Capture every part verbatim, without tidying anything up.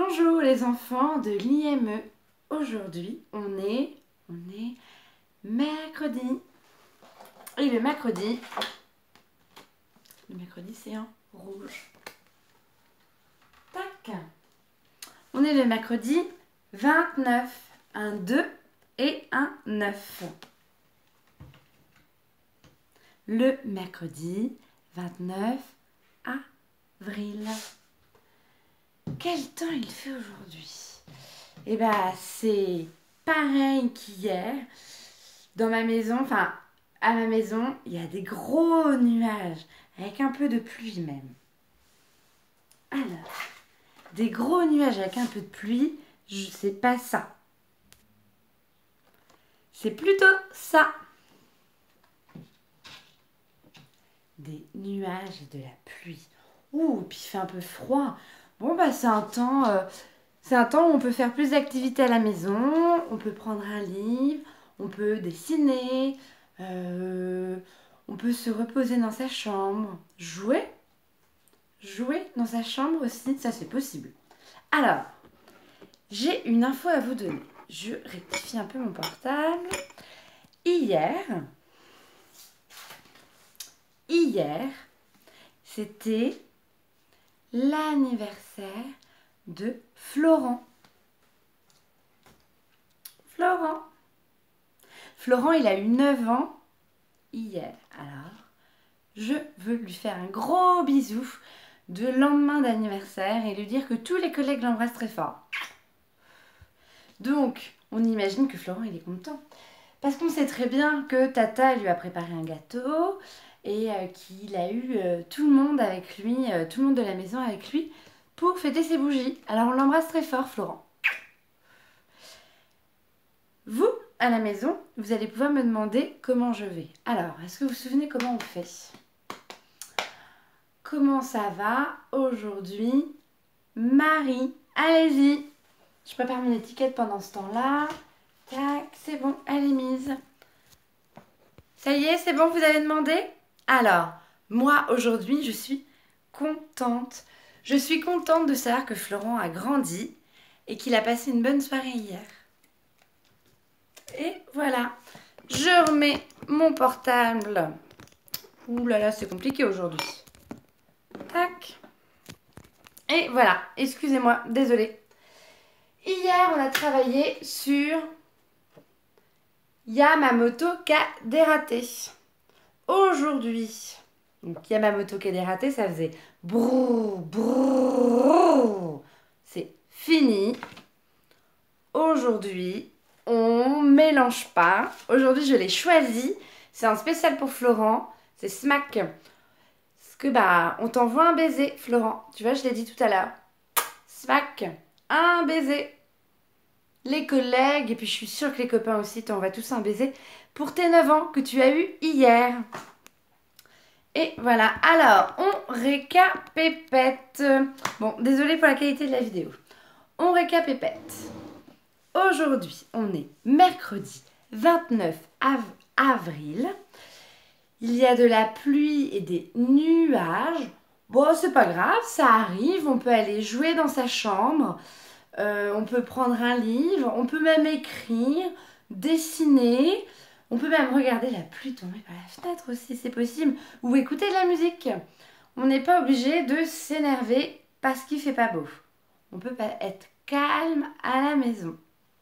Bonjour les enfants de l'I M E. Aujourd'hui, on est, on est mercredi. Et le mercredi, le mercredi c'est un rouge. Tac. On est le mercredi vingt-neuf. Un deux et un neuf. Le mercredi vingt-neuf avril. Quel temps il fait aujourd'hui? Eh bien, c'est pareil qu'hier. Dans ma maison, enfin, à ma maison, il y a des gros nuages, avec un peu de pluie même. Alors, des gros nuages avec un peu de pluie, je sais pas ça. C'est plutôt ça. Des nuages et de la pluie. Ouh, puis il fait un peu froid. Bon, bah c'est un temps, euh, c'est un temps où on peut faire plus d'activités à la maison. On peut prendre un livre, on peut dessiner, euh, on peut se reposer dans sa chambre, jouer, jouer dans sa chambre aussi, ça c'est possible. Alors, j'ai une info à vous donner. Je rectifie un peu mon portable. Hier, hier, c'était l'anniversaire de Florent. Florent. Florent, il a eu neuf ans hier. Alors, je veux lui faire un gros bisou de lendemain d'anniversaire et lui dire que tous les collègues l'embrassent très fort. Donc, on imagine que Florent, il est content. Parce qu'on sait très bien que Tata lui a préparé un gâteau et euh, qu'il a eu euh, tout le monde avec lui, euh, tout le monde de la maison avec lui pour fêter ses bougies. Alors, on l'embrasse très fort, Florent. Vous, à la maison, vous allez pouvoir me demander comment je vais. Alors, est-ce que vous vous souvenez comment on fait? Comment ça va aujourd'hui, Marie? Allez-y. Je prépare mon étiquette pendant ce temps-là. Tac, c'est bon, elle est mise. Ça y est, c'est bon, vous avez demandé? Alors, moi, aujourd'hui, je suis contente. Je suis contente de savoir que Florent a grandi et qu'il a passé une bonne soirée hier. Et voilà, je remets mon portable. Ouh là là, c'est compliqué aujourd'hui. Tac. Et voilà, excusez-moi, désolée. Hier, on a travaillé sur Yamamoto Kadérate. Aujourd'hui, donc Yamamoto Kadérate, ça faisait brrr, brrr. C'est fini. Aujourd'hui, on mélange pas. Aujourd'hui, je l'ai choisi. C'est un spécial pour Florent. C'est Smack. Parce que, bah, on t'envoie un baiser, Florent. Tu vois, je l'ai dit tout à l'heure. Smack. Un baiser. Les collègues, et puis je suis sûre que les copains aussi t'envoient tous un baiser pour tes neuf ans que tu as eu hier. Et voilà. Alors, on récapépète. Bon, désolée pour la qualité de la vidéo. On récapépète. Aujourd'hui, on est mercredi vingt-neuf avril. Il y a de la pluie et des nuages. Bon, c'est pas grave, ça arrive. On peut aller jouer dans sa chambre. Euh, on peut prendre un livre. On peut même écrire, dessiner. On peut même regarder la pluie tomber par la fenêtre aussi, c'est possible. Ou écouter de la musique. On n'est pas obligé de s'énerver parce qu'il fait pas beau. On peut être calme à la maison.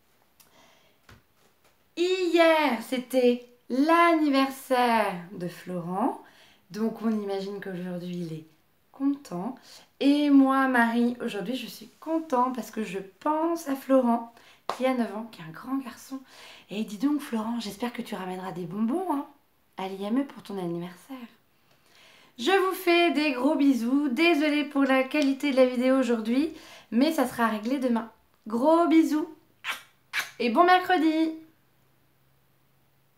Hier, c'était l'anniversaire de Florent. Donc, on imagine qu'aujourd'hui, il est content. Et moi, Marie, aujourd'hui, je suis contente parce que je pense à Florent, qui a neuf ans, qui est un grand garçon. Et dis donc, Florent, j'espère que tu ramèneras des bonbons hein, à l'I M E pour ton anniversaire. Je vous fais des gros bisous. Désolée pour la qualité de la vidéo aujourd'hui, mais ça sera réglé demain. Gros bisous et bon mercredi!